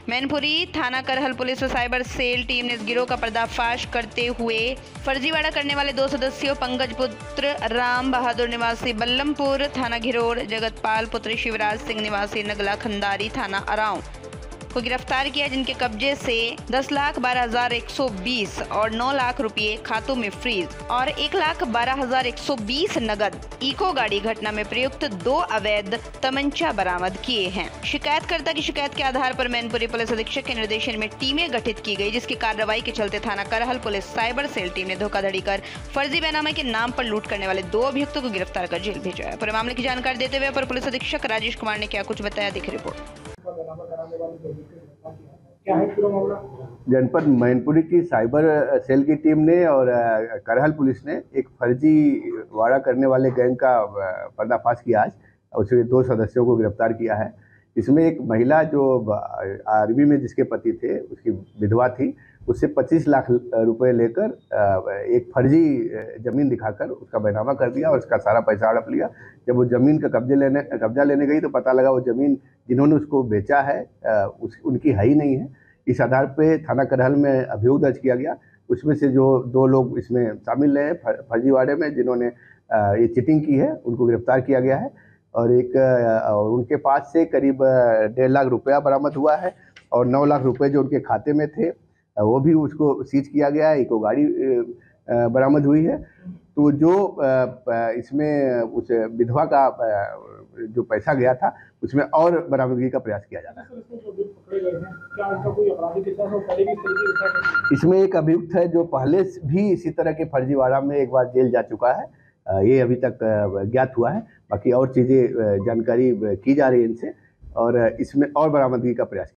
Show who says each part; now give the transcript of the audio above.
Speaker 1: मैनपुरी थाना करहल पुलिस और cyber cell team ने इस गिरोह का पर्दाफाश करते हुए फर्जीवाड़ा करने वाले 2 सदस्यों पंकज पुत्र राम बहादुर निवासी बल्लमपुर थाना घिरोर, जगतपाल पुत्र शिवराज सिंह निवासी नगला खंदारी थाना अराव को गिरफ्तार किया, जिनके कब्जे से 10,12,120 और 9 लाख रुपए खातों में फ्रीज और 1,12,120 नगद इको गाड़ी घटना में प्रयुक्त 2 अवैध तमंचा बरामद किए हैं। शिकायतकर्ता की शिकायत के आधार पर मैनपुरी पुलिस अधीक्षक के निर्देशन में टीमें गठित की गई, जिसकी कार्रवाई के चलते थाना Karhal police cyber cell team ने धोखाधड़ी कर फर्जी बैनामे के नाम पर लूट करने वाले 2 अभियुक्तों को गिरफ्तार कर जेल भेजा है। पूरे मामले की जानकारी देते हुए अपर पुलिस अधीक्षक राजेश कुमार ने क्या कुछ बताया, देखिए रिपोर्ट।
Speaker 2: जनपद मैनपुरी की साइबर सेल की टीम ने और करहल पुलिस ने एक फर्जी वाड़ा करने वाले गैंग का पर्दाफाश किया आज। उसमें 2 सदस्यों को गिरफ्तार किया है। इसमें एक महिला जो आर्मी में जिसके पति थे, उसकी विधवा थी, उससे 25 लाख रुपए लेकर एक फर्जी ज़मीन दिखाकर उसका बैनामा कर दिया और उसका सारा पैसा हड़प लिया। जब वो ज़मीन का कब्जा लेने गई तो पता लगा वो ज़मीन जिन्होंने उसको बेचा है उनकी है ही नहीं है। इस आधार पे थाना करहल में अभियोग दर्ज किया गया। उसमें से जो 2 लोग इसमें शामिल रहे फर्जीवाड़े में, जिन्होंने ये चीटिंग की है, उनको गिरफ्तार किया गया है और उनके पास से करीब 1.5 लाख रुपया बरामद हुआ है और 9 लाख रुपए जो उनके खाते में थे वो भी उसको सीज किया गया है। इको गाड़ी बरामद हुई है। तो जो इसमें उस विधवा का जो पैसा गया था उसमें और बरामदगी का प्रयास किया जा रहा है। इसमें एक अभियुक्त है जो पहले भी इसी तरह के फर्जीवाड़ा में एक बार जेल जा चुका है। ये अभी तक ज्ञात हुआ है। बाकी और चीज़ें जानकारी की जा रही है इनसे और इसमें और बरामदगी का प्रयास